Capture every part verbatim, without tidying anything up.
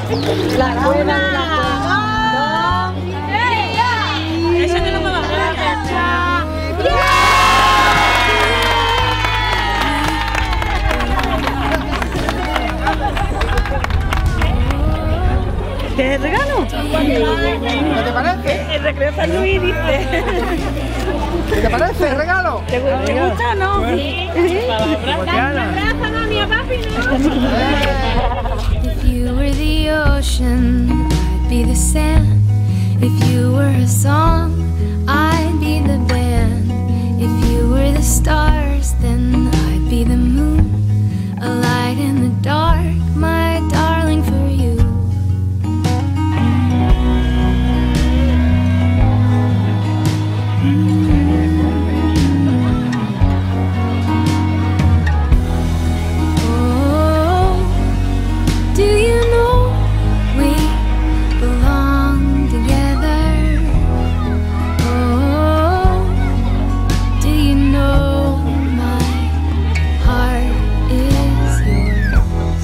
La buena, la Eso te lo puedo hacer. ¿Qué es el regalo? ¿Qué te parece? El recreo San Luis, dice. ¿Qué te parece el regalo? ¿Te gusta o no? Sí. Abraza, mami, a papi, ¿no? If you were the ocean, I'd be the sand. If you were a song, I'd be the band. If you were the stars, then I'd be the moon. A light in the dark, my darling, for you. Oh, do you know we belong together? Oh, do you know my heart is yours?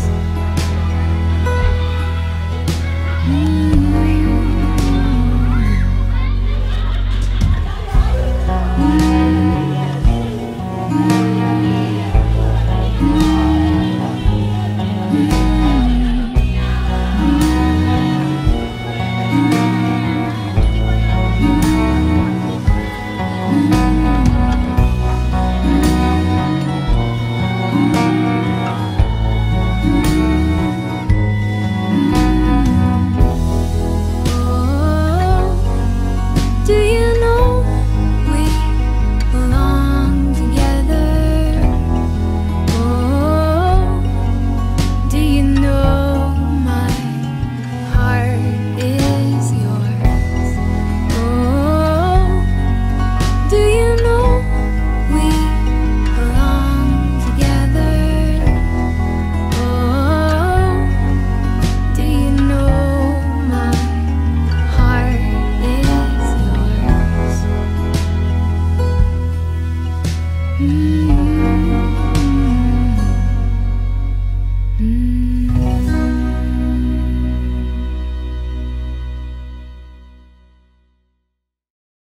Oh, do you know we belong together? Oh, do you know my heart is yours? Oh, do you know we belong together? Oh, do you know my heart is yours? Mm.